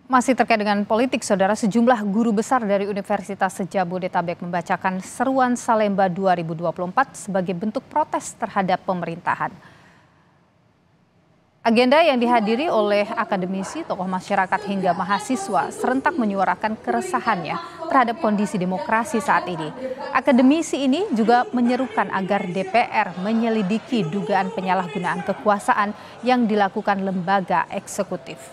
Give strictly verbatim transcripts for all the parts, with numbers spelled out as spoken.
Masih terkait dengan politik, saudara, sejumlah guru besar dari Universitas Jabodetabek membacakan seruan Salemba dua ribu dua puluh empat sebagai bentuk protes terhadap pemerintahan. Agenda yang dihadiri oleh akademisi, tokoh masyarakat hingga mahasiswa serentak menyuarakan keresahannya terhadap kondisi demokrasi saat ini. Akademisi ini juga menyerukan agar D P R menyelidiki dugaan penyalahgunaan kekuasaan yang dilakukan lembaga eksekutif.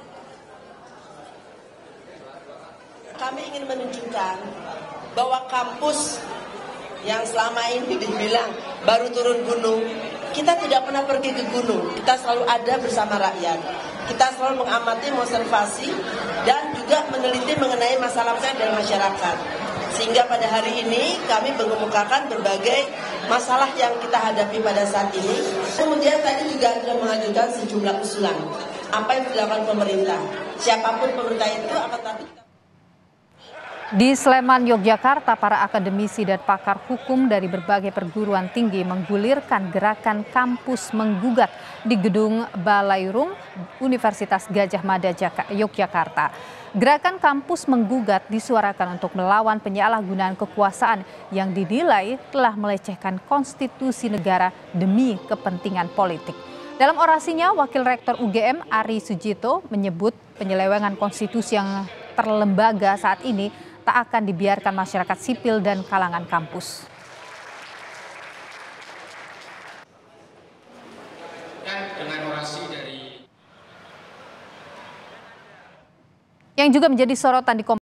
Kami ingin menunjukkan bahwa kampus yang selama ini dibilang baru turun gunung, kita tidak pernah pergi ke gunung, kita selalu ada bersama rakyat. Kita selalu mengamati, observasi, dan juga meneliti mengenai masalah-masalah dari masyarakat. Sehingga pada hari ini kami mengemukakan berbagai masalah yang kita hadapi pada saat ini. Kemudian tadi juga sudah mengajukan sejumlah usulan. Apa yang dilakukan pemerintah? Siapapun pemerintah itu akan tapi Di Sleman, Yogyakarta, para akademisi dan pakar hukum dari berbagai perguruan tinggi menggulirkan gerakan kampus menggugat di gedung Balairung Universitas Gadjah Mada, Yogyakarta. Gerakan kampus menggugat disuarakan untuk melawan penyalahgunaan kekuasaan yang dinilai telah melecehkan konstitusi negara demi kepentingan politik. Dalam orasinya, Wakil Rektor U G M Ari Sujito menyebut penyelewengan konstitusi yang terlembaga saat ini tak akan dibiarkan masyarakat sipil dan kalangan kampus. Dengan orasi dari Yang juga menjadi sorotan di